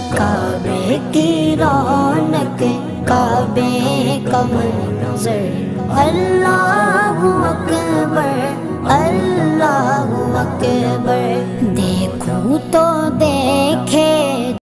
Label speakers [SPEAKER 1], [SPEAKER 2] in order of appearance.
[SPEAKER 1] काबे की रौनक, काबे का मंज़र। अल्लाहु अकबर, अल्लाहु अकबर। देखूं तो देखे